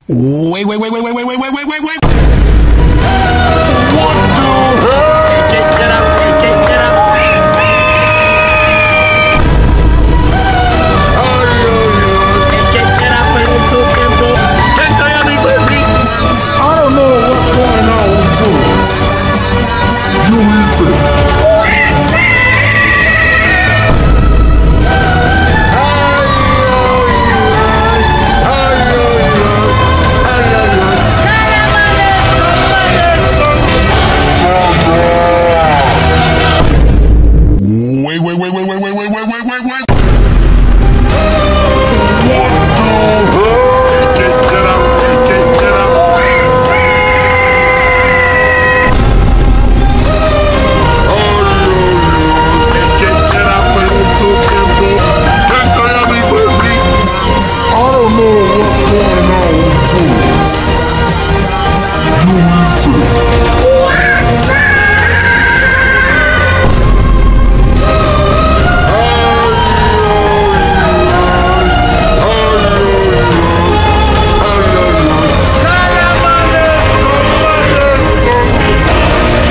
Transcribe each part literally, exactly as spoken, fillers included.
Wait, wait, wait, wait, wait, wait, wait, wait, wait, wait, wait. What the hell? Get, get up, get, get, get up. Get, get, get up, pero tu tiempo. Estoy a mi pueblo. I don't know what's going on with you. You listen. Wait, wait, wait, wait, wait, wait, wait, wait, wait, wait, wait.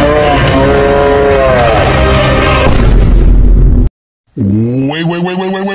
Wait, wait, wait, wait, wait, wait.